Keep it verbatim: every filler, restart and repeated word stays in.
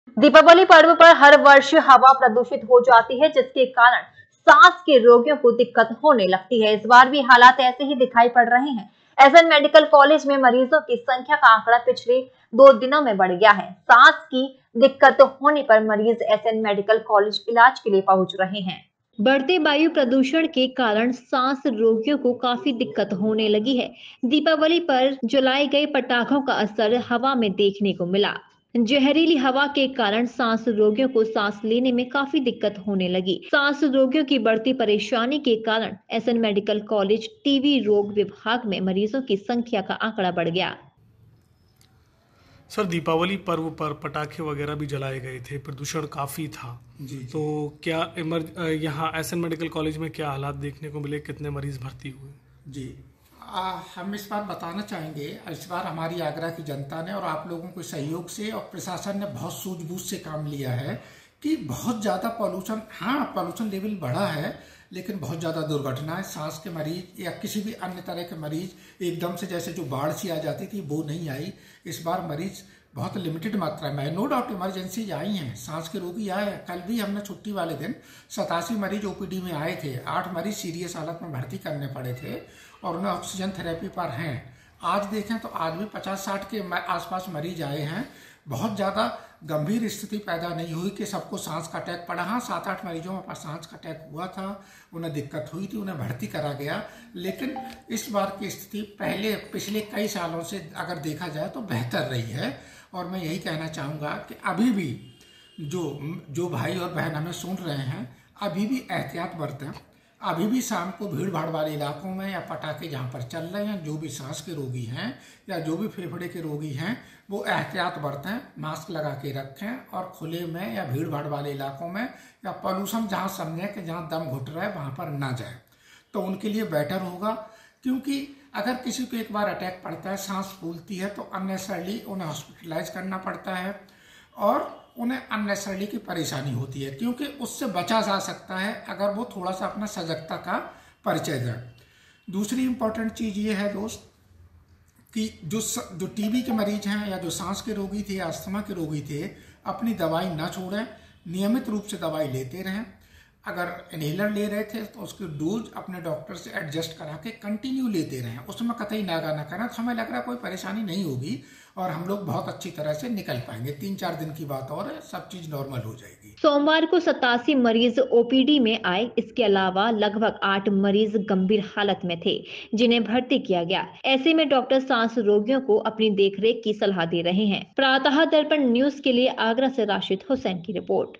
दीपावली पर्व पर हर वर्ष हवा प्रदूषित हो जाती है, जिसके कारण सांस के रोगियों को दिक्कत होने लगती है। इस बार भी हालात ऐसे ही दिखाई पड़ रहे हैं। एसएन मेडिकल कॉलेज में मरीजों की संख्या का आंकड़ा पिछले दो दिनों में बढ़ गया है। सांस की दिक्कत होने पर मरीज एसएन मेडिकल कॉलेज इलाज के लिए पहुंच रहे हैं। बढ़ते वायु प्रदूषण के कारण सांस रोगियों को काफी दिक्कत होने लगी है। दीपावली पर जलाए गए पटाखों का असर हवा में देखने को मिला। जहरीली हवा के कारण सांस रोगियों को सांस लेने में काफी दिक्कत होने लगी। सांस रोगियों की बढ़ती परेशानी के कारण एसएन मेडिकल कॉलेज टीबी रोग विभाग में मरीजों की संख्या का आंकड़ा बढ़ गया। सर, दीपावली पर्व पर पटाखे वगैरह भी जलाए गए थे, प्रदूषण काफ़ी था। जी, जी। तो क्या इमर यहाँ एसएन मेडिकल कॉलेज में क्या हालात देखने को मिले, कितने मरीज भर्ती हुए? जी आ, हम इस बार बताना चाहेंगे, इस बार हमारी आगरा की जनता ने और आप लोगों के सहयोग से और प्रशासन ने बहुत सूझबूझ से काम लिया है कि बहुत ज़्यादा पॉल्यूशन, हाँ पॉल्यूशन लेवल बढ़ा है, लेकिन बहुत ज़्यादा दुर्घटनाएं, सांस के मरीज या किसी भी अन्य तरह के मरीज एकदम से जैसे जो बाढ़ सी आ जाती थी वो नहीं आई। इस बार मरीज बहुत लिमिटेड मात्रा में, नो डाउट इमरजेंसी आई हैं, सांस के रोगी आए हैं। कल भी हमने छुट्टी वाले दिन सतासी मरीज ओपीडी में आए थे, आठ मरीज सीरियस हालत में भर्ती करने पड़े थे और उन्हें ऑक्सीजन थेरेपी पर हैं। आज देखें तो आज भी पचास साठ के आसपास मरीज आए हैं। बहुत ज़्यादा गंभीर स्थिति पैदा नहीं हुई कि सबको सांस का अटैक पड़ा। हाँ, सात आठ मरीजों में सांस का अटैक हुआ था, उन्हें दिक्कत हुई थी, उन्हें भर्ती करा गया। लेकिन इस बार की स्थिति पहले पिछले कई सालों से अगर देखा जाए तो बेहतर रही है। और मैं यही कहना चाहूँगा कि अभी भी जो जो भाई और बहन हमें सुन रहे हैं, अभी भी एहतियात बरतें। अभी भी शाम को भीड़ भाड़ वाले इलाकों में या पटाखे जहाँ पर चल रहे हैं, जो भी सांस के रोगी हैं या जो भी फेफड़े के रोगी हैं, वो एहतियात बरतें, मास्क लगा के रखें और खुले में या भीड़ भाड़ वाले इलाकों में या पॉल्यूशन जहाँ समझें कि जहाँ दम घुट रहा है वहाँ पर ना जाए, तो उनके लिए बेटर होगा। क्योंकि अगर किसी को एक बार अटैक पड़ता है, सांस फूलती है, तो अननेसेसरली उन्हें हॉस्पिटलाइज करना पड़ता है और उन्हें अननेसेसरली की परेशानी होती है, क्योंकि उससे बचा जा सकता है अगर वो थोड़ा सा अपना सजगता का परिचय दें। दूसरी इंपॉर्टेंट चीज़ ये है दोस्त कि जो जो टीबी के मरीज हैं या जो सांस के रोगी थे या अस्थमा के रोगी थे, अपनी दवाई ना छोड़ें, नियमित रूप से दवाई लेते रहें। अगर इनहेलर ले रहे थे तो उसकी डोज अपने डॉक्टर से एडजस्ट करा के कंटिन्यू लेते रहें, उसमें कतई नागा ना करें, तो हमें लग रहा है कोई परेशानी नहीं होगी और हम लोग बहुत अच्छी तरह से निकल पाएंगे। तीन चार दिन की बात और है, सब चीज नॉर्मल हो जाएगी। सोमवार को सतासी मरीज ओपीडी में आए। इसके अलावा लगभग आठ मरीज गंभीर हालत में थे, जिन्हें भर्ती किया गया। ऐसे में डॉक्टर सांस रोगियों को अपनी देखरेख की सलाह दे रहे हैं। प्रातः दर्पण न्यूज के लिए आगरा से राशिद हुसैन की रिपोर्ट।